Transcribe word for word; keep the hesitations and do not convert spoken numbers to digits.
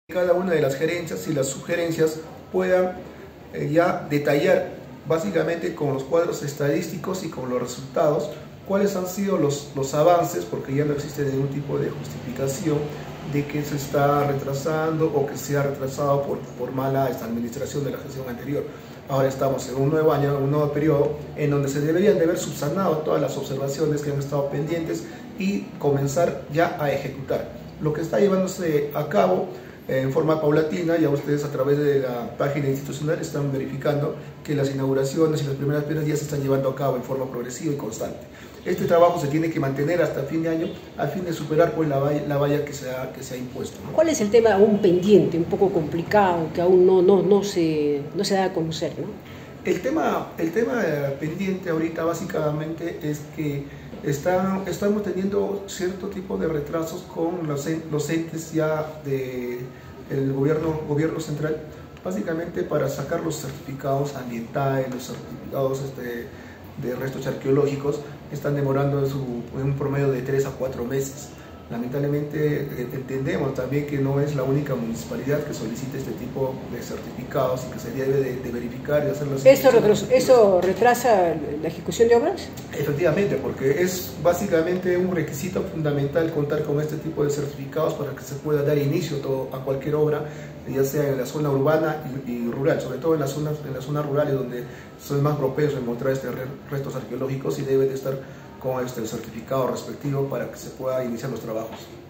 cada una de las gerencias y las sugerencias puedan eh, ya detallar básicamente con los cuadros estadísticos y con los resultados cuáles han sido los, los avances, porque ya no existe ningún tipo de justificación de que se está retrasando o que se ha retrasado por, por mala esta administración de la gestión anterior. Ahora estamos en un nuevo año, en un nuevo periodo, en donde se deberían de haber subsanado todas las observaciones que han estado pendientes y comenzar ya a ejecutar. Lo que está llevándose a cabo en forma paulatina, ya ustedes a través de la página institucional están verificando que las inauguraciones y las primeras piedras ya se están llevando a cabo en forma progresiva y constante. Este trabajo se tiene que mantener hasta fin de año a fin de superar pues, la, valla, la valla que se ha, que se ha impuesto, ¿no? ¿Cuál es el tema aún pendiente, un poco complicado, que aún no, no, no, se, no se da a conocer, ¿no? El tema, el tema pendiente ahorita básicamente es que están, estamos teniendo cierto tipo de retrasos con los, los entes ya del gobierno, gobierno central, básicamente para sacar los certificados ambientales, los certificados este, de restos arqueológicos, están demorando en, su, en un promedio de tres a cuatro meses. Lamentablemente entendemos también que no es la única municipalidad que solicita este tipo de certificados y que se debe de, de verificar y hacer las... ¿Esto, ¿Eso retrasa la ejecución de obras? Efectivamente, porque es básicamente un requisito fundamental contar con este tipo de certificados para que se pueda dar inicio todo, a cualquier obra, ya sea en la zona urbana y, y rural, sobre todo en las zonas, en las zonas rurales donde son más propensos a encontrar este restos arqueológicos y debe de estar con este certificado respectivo para que se pueda iniciar los trabajos.